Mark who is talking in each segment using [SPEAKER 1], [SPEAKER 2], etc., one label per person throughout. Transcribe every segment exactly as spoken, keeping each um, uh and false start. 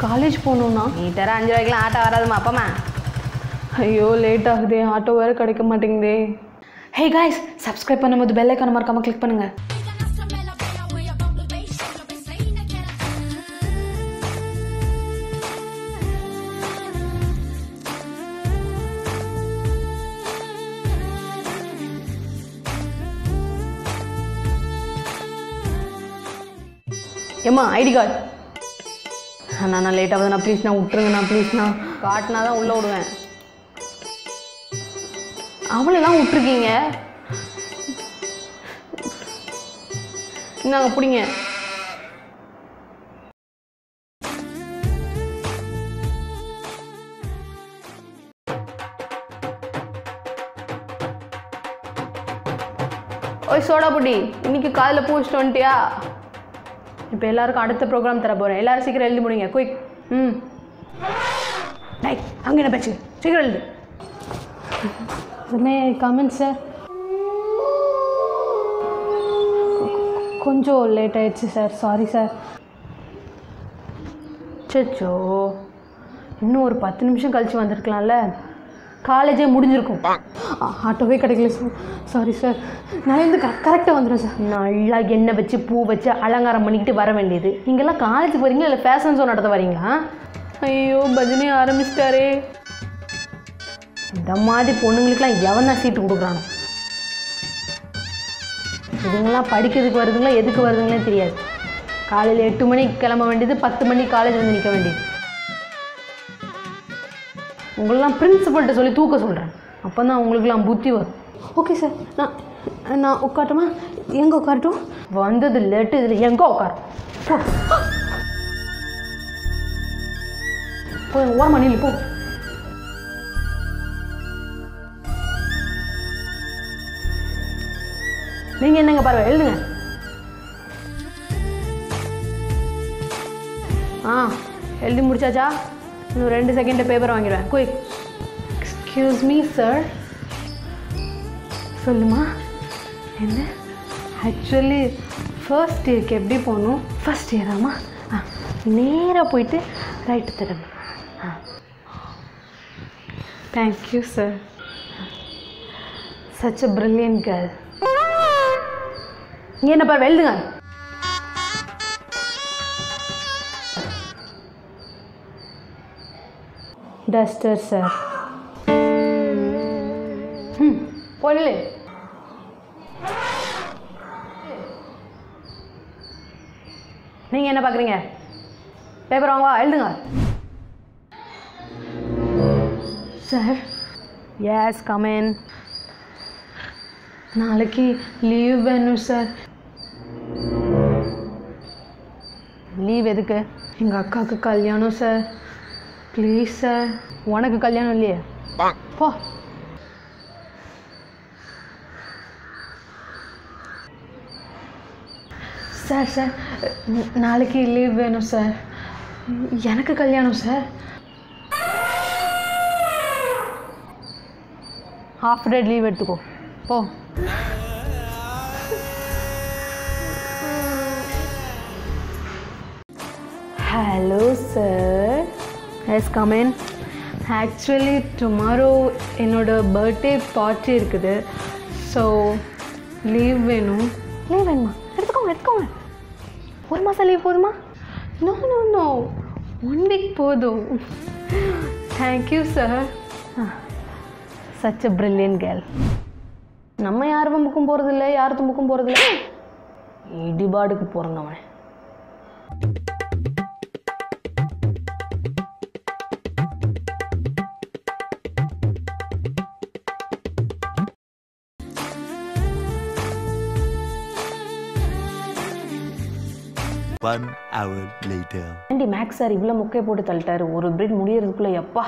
[SPEAKER 1] College போகணும்னா
[SPEAKER 2] நீ தர அஞ்சு ரூபாய்க்குலாம் ஆட்டோ வராதுமா அப்பமா.
[SPEAKER 1] ஐயோ லேட் ஆகுதே, ஆட்டோ வேறு கிடைக்க மாட்டேங்குதே. ஹே காய்ஸ், சப்ஸ்கிரைப் பண்ணும்போது பெல் ஐக்கான மறக்காம கிளிக் பண்ணுங்க. ஏம்மா ஐடி கார்டு. அண்ணா நான் லேட் ஆகுதுண்ணா ப்ளீஸ்ண்ணா, விட்டுருங்கண்ணா ப்ளீஸ்ண்ணா.
[SPEAKER 2] காட்டினா தான் உள்ளே விடுவேன்.
[SPEAKER 1] அவளெல்லாம் விட்டுருக்கீங்க. இந்தாங்க பிடிங்க. ஓய் சோடா புட்டி, இன்னைக்கு காலையில் பூச்சிட்டு வந்துட்டியா? இப்போ எல்லாருக்கும் அடுத்த ப்ரோக்ராம் தர போகிறேன். எல்லோரும் சீக்கிரம் எழுதி முடிங்க. குயிக். ம் ரைட், அங்கே என்ன பேச்சு, சீக்கிரம் எழுது. May come in sir. கொஞ்சம் லேட் ஆயிடுச்சு சார், சாரி சார். சச்சோ, இன்னும் ஒரு பத்து நிமிஷம் கழிச்சு வந்திருக்கலாம்ல, காலேஜே முடிஞ்சிருக்கும். ஆட்டோவே கிடைக்கல சார், சாரி சார். நான் வந்து கரெக்டாக வந்துடுறேன் சார். நல்லா எண்ணெய் வச்சு பூ வச்சு அலங்காரம் பண்ணிக்கிட்டு வர வேண்டியது. நீங்கள்லாம் காலேஜுக்கு வரீங்களா இல்லை ஃபேஷன் ஷோ நடத்த வரீங்களா? ஐயோ பஜனை ஆரம்பிச்சிட்டாரே. இந்த மாதிரி பொண்ணுங்களுக்கெல்லாம் எவன் தான் சீட்டு கொடுக்குறானோ. இதுங்கெல்லாம் படிக்கிறதுக்கு வருதுங்களா எதுக்கு வருதுங்களே தெரியாது. காலையில் எட்டு மணிக்கு கிளம்ப வேண்டியது, பத்து மணிக்கு காலேஜ் வந்து நிற்க வேண்டியது. உங்களெல்லாம் பிரின்சிபல்கிட்ட சொல்லி தூக்க சொல்கிறேன், அப்போ தான் உங்களுக்குலாம் புத்தி வரும். ஓகே சார், நான் நான் உட்காரட்டுமா? எங்கே உட்காரட்டும்? வந்தது லேட்டு, இதில் எங்கே உட்காரும்? போ ஓரமா நில்லு போ. நீங்கள் என்னங்க பாருங்க, எழுதுங்க. ஆ எழுதி முடிச்சாச்சா? இன்னும் ரெண்டு செகண்ட் பேப்பர் வாங்கிடுவேன். குயிக். Excuse me sir. சொல்லுமா? என்ன? ஆக்சுவலி ஃபர்ஸ்ட் இயருக்கு எப்படி போகணும்? ஃபர்ஸ்ட் இயராம்மா? ஆ நேராக போயிட்டு ரைட்டு திரும்ப. ஆ thank you sir. Such a brilliant girl. இங்கே என்ன பாரு, எழுதுங்க. Duster sir. ம் போயிடல. நீங்கள் என்ன பார்க்குறீங்க? பேப்பர் வாங்க, எழுதுங்க. சார். Yes come in. நாளைக்கு லீவ் வேணும் சார். லீவ் எதுக்கு? எங்கள் அக்காவுக்கு கல்யாணம் சார். Please sir. உனக்கு கல்யாணம் இல்லையே, போ. சார் சார் நாளைக்கு லீவ் வேணும் சார். எனக்கு கல்யாணம் சார். ஹாஃப் டே லீவ் எடுத்துக்கோ, போ. Hello sir. Yes come in. Actually tomorrow என்னோட பர்த்டே பார்ட்டி இருக்குது. ஸோ லீவ் வேணும். லீவ் வேணுமா? எடுத்துக்கோங்க எடுத்துக்கோங்க. ஒரு மாதம் லீவ் போதுமா? No no no, one week போதும். Thank you sir. Such a brilliant girl. நம்ம யார் தும்புக்கும் போகிறதில்ல, யார் தும்புக்கும் போகிறதில்ல. இடிபாடுக்கு பிறந்தவன்.
[SPEAKER 3] One hour later.
[SPEAKER 1] ஆண்டி மேக்ஸ் சார் இவ்வளோ முக்கையை போட்டு தள்ளிட்டாரு. ஒரு பிரெட் முடியறதுக்குள்ள எப்பா.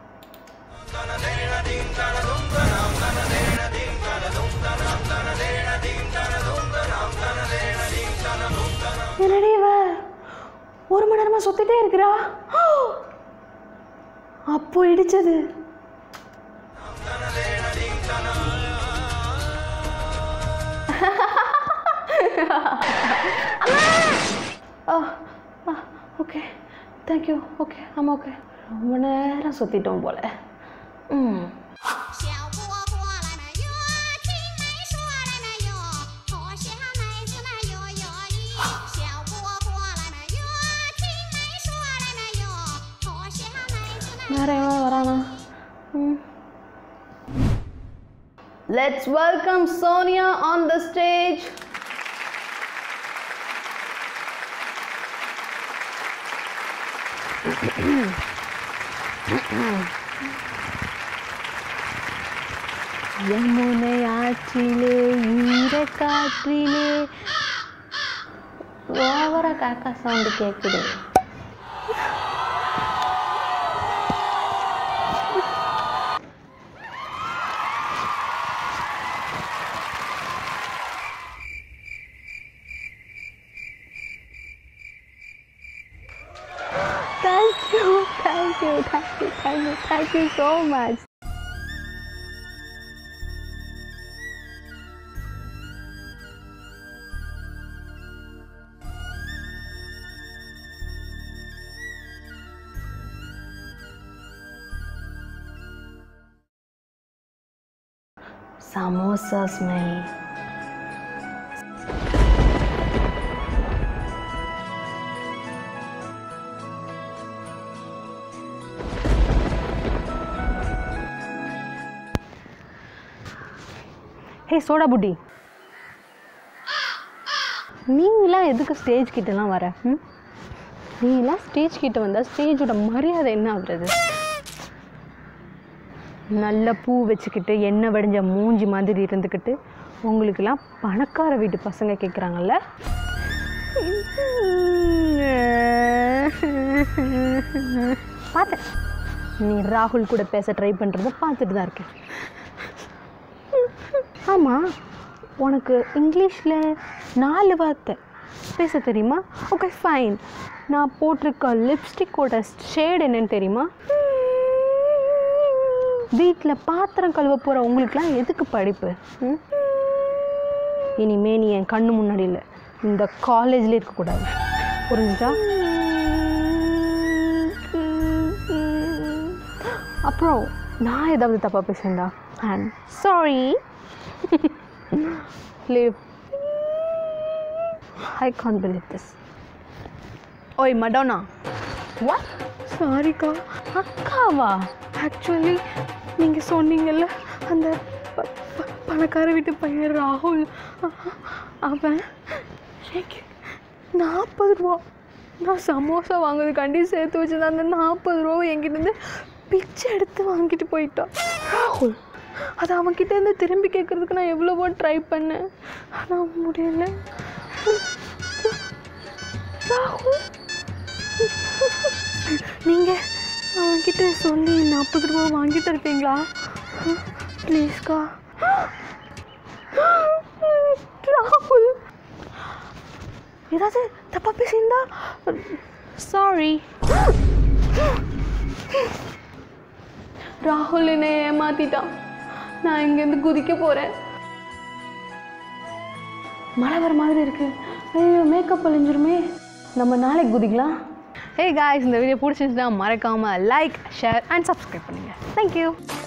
[SPEAKER 1] என்னடி இவ ஒரு மணி நேரமா சுத்திட்டே இருக்கிறா? அப்போ இடிச்சது. ஓகே தேங்க்யூ ஓகே ஆமாம் ஓகே ரொம்ப நேரம் சுற்றிட்டோம் போல் ம் வேறு எவ்வளோ வரானா ம் Let's welcome Sonia on the stage. Yamuna ஆற்றிலே ஈரக்காற்றிலே ஓவரா காக்கா சவுண்டு கேட்குது. Thank you, thank you, thank you, thank you, thank you so much. Samosa smell. Hey soda புட்டி, நீங்களாம் எதுக்கு ஸ்டேஜ் கிட்டலாம் வர? ம் நீங்களாம் ஸ்டேஜ் கிட்ட வந்தால் ஸ்டேஜோட மரியாதை என்ன ஆகுறது? நல்ல பூ வச்சுக்கிட்டு எண்ணெய் வடிஞ்ச மூஞ்சி மாதிரி இருந்துக்கிட்டு உங்களுக்கெல்லாம் பணக்கார வீட்டு பசங்க கேட்குறாங்கல்ல. பார்த்தேன் நீ ராகுல் கூட பேச ட்ரை பண்ணுறத பார்த்துட்டு தான் இருக்கேன். ஆமாம், உனக்கு இங்கிலீஷில் நாலு வார்த்தை பேச தெரியுமா? Okay fine. நான் போட்டிருக்க லிப்ஸ்டிக்கோட ஷேட் என்னன்னு தெரியுமா? வீட்டில் பாத்திரம் கழுவ போகிற உங்களுக்குலாம் எதுக்கு படிப்பு? இனிமே நீ என் கண்ணு முன்னாடி இல்லை, இந்த காலேஜில் இருக்கக்கூடாது, புரிஞ்சுட்டா? அப்புறம் நான் ஏதாவது தப்பாக பேசுகிறேன்டா, and sorry. Leave. I can't believe this. Oi, Madonna. What? Sorry kா. அக்காவா? Actually நீங்கள் சொன்னீங்கல்ல அந்த பணக்கார வீட்டு பையன் ராகுல், அவன் நாற்பது ரூபா நான் சமோசா வாங்குறதுக்காண்டி சேர்த்து வச்சுருந்தேன். அந்த நாற்பது ரூபா என்கிட்டேருந்து பிச்சை எடுத்து வாங்கிட்டு போயிட்டான் ராகுல். அது அவன்கிட்டேருந்து திரும்பி கேட்குறதுக்கு நான் எவ்வளவோ ட்ரை பண்ணேன், ஆனால் முடியல. ராகுல், நீங்கள் அவன்கிட்ட சொல்லி நாற்பது ரூபா வாங்கி தருப்பீங்களா ப்ளீஸ்க்கா? ராகுல், ஏதாவது தப்பாக பேசியிருந்தா சாரி. ராகுல் என்னை ஏமாத்திட்டான். நான் இங்கேருந்து குதிக்க போகிறேன். மழை வர மாதிரி இருக்கு. ஐயோ, மேக்கப் அழிஞ்சிருமே. நம்ம நாளைக்கு குதிக்கலாம். ஹே காய்ஸ், இந்த வீடியோ பிடிச்சிருந்துச்சுன்னா மறக்காமல் லைக், ஷேர் அண்ட் சப்ஸ்கிரைப் பண்ணுங்கள். தேங்க்யூ.